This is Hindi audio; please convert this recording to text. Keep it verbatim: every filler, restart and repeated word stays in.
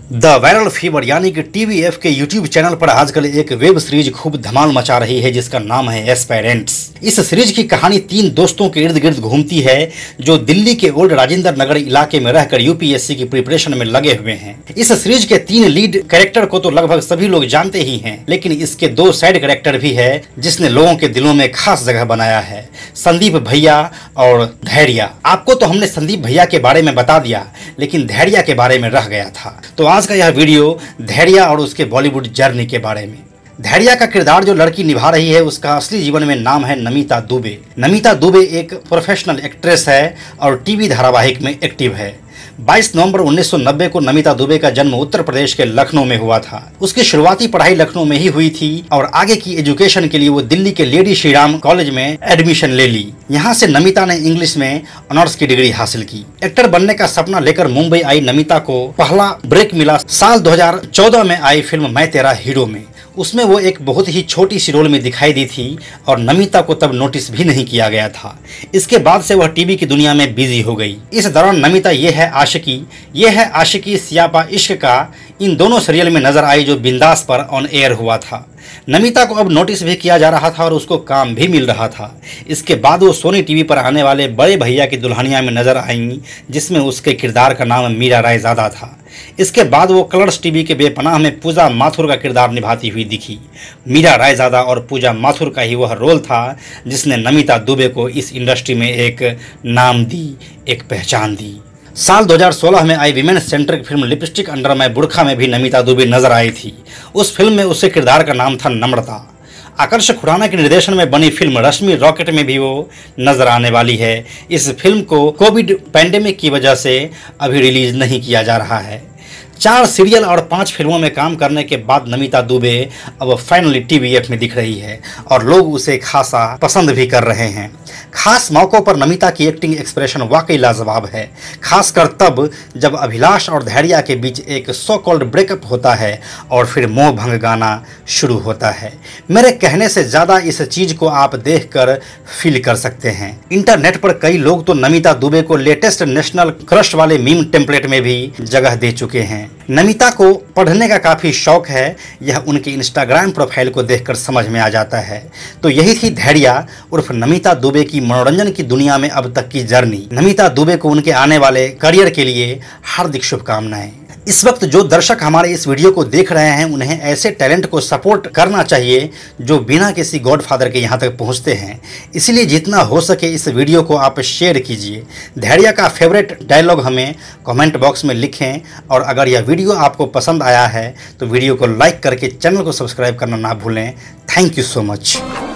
द वायरल फीवर यानी कि टीवीएफ के यूट्यूब चैनल पर आजकल एक वेब सीरीज खूब धमाल मचा रही है जिसका नाम है एस्पायरेंट्स। इस सीरीज की कहानी तीन दोस्तों के इर्द गिर्द घूमती है जो दिल्ली के ओल्ड राजेंद्र नगर इलाके में रहकर यूपीएससी की प्रिपरेशन में लगे हुए हैं। इस सीरीज के तीन लीड कैरेक्टर को तो लगभग सभी लोग जानते ही हैं, लेकिन इसके दो साइड कैरेक्टर भी है जिसने लोगों के दिलों में खास जगह बनाया है, संदीप भैया और धैर्य। आपको तो हमने संदीप भैया के बारे में बता दिया, लेकिन धैर्य के बारे में रह गया था। तो आज का यह वीडियो धैर्य और उसके बॉलीवुड जर्नी के बारे में। धैर्य का किरदार जो लड़की निभा रही है उसका असली जीवन में नाम है नमिता दुबे। नमिता दुबे एक प्रोफेशनल एक्ट्रेस है और टीवी धारावाहिक में एक्टिव है। बाईस नवंबर उन्नीस सौ नब्बे को नमिता दुबे का जन्म उत्तर प्रदेश के लखनऊ में हुआ था। उसकी शुरुआती पढ़ाई लखनऊ में ही हुई थी और आगे की एजुकेशन के लिए वो दिल्ली के लेडी श्री राम कॉलेज में एडमिशन ले ली। यहाँ से नमिता ने इंग्लिश में ऑनर्स की डिग्री हासिल की। एक्टर बनने का सपना लेकर मुंबई आई नमिता को पहला ब्रेक मिला साल दो हज़ार चौदह में आई फिल्म मैं तेरा हीरो में। उसमें वो एक बहुत ही छोटी सी रोल में दिखाई दी थी और नमिता को तब नोटिस भी नहीं किया गया था। इसके बाद से वह टीवी की दुनिया में बिजी हो गई। इस दौरान नमिता ये है आशिकी ये है आशिकी सियापा इश्क का इन दोनों सीरियल में नजर आई जो बिंदास पर ऑन एयर हुआ था। नमिता को अब नोटिस भी किया जा रहा था और उसको काम भी मिल रहा था। इसके बाद वो सोनी टीवी पर आने वाले बड़े भैया की दुल्हनिया में नजर आईं जिसमें उसके किरदार का नाम मीरा रायजादा था। इसके बाद वो कलर्स टीवी के बेपनाह में पूजा माथुर का किरदार निभाती हुई दिखी। मीरा रायजादा और पूजा माथुर का ही वह रोल था जिसने नमिता दुबे को इस इंडस्ट्री में एक नाम दी, एक पहचान दी। साल दो हज़ार सोलह में आई women centric film Lipstick Under My Burkha में भी नमिता दुबे नजर आई थी। उस फिल्म में उसके किरदार का नाम था नम्रता। आकर्ष खुराना के निर्देशन में बनी फिल्म रश्मि रॉकेट में भी वो नजर आने वाली है। इस फिल्म को कोविड पैंडेमिक की वजह से अभी रिलीज नहीं किया जा रहा है। चार सीरियल और पांच फिल्मों में काम करने के बाद नमिता दुबे अब फाइनली टीवीएफ में दिख रही है और लोग उसे खासा पसंद भी कर रहे हैं। खास मौक़ों पर नमिता की एक्टिंग एक्सप्रेशन वाकई लाजवाब है, खासकर तब जब अभिलाष और धैर्य के बीच एक सो कॉल्ड ब्रेकअप होता है और फिर मोह भंग गाना शुरू होता है। मेरे कहने से ज़्यादा इस चीज़ को आप देखकर फील कर सकते हैं। इंटरनेट पर कई लोग तो नमिता दुबे को लेटेस्ट नेशनल क्रश वाले मीम टेम्पलेट में भी जगह दे चुके हैं। नमिता को पढ़ने का काफ़ी शौक है, यह उनके इंस्टाग्राम प्रोफाइल को देखकर समझ में आ जाता है। तो यही थी धैर्य उर्फ नमिता दुबे की मनोरंजन की दुनिया में अब तक की जर्नी। नमिता दुबे को उनके आने वाले करियर के लिए हार्दिक शुभकामनाएं। इस वक्त जो दर्शक हमारे इस वीडियो को देख रहे हैं उन्हें ऐसे टैलेंट को सपोर्ट करना चाहिए जो बिना किसी गॉडफादर के यहाँ तक पहुँचते हैं। इसलिए जितना हो सके इस वीडियो को आप शेयर कीजिए। धैर्य का फेवरेट डायलॉग हमें कमेंट बॉक्स में लिखें और अगर यह वीडियो आपको पसंद आया है तो वीडियो को लाइक करके चैनल को सब्सक्राइब करना ना भूलें। Thank you so much.